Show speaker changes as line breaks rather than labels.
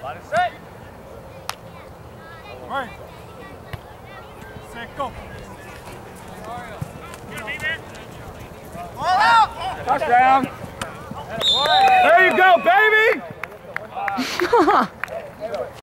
Set.
Right. Set, go. Ball out!
Touchdown. There you go, baby!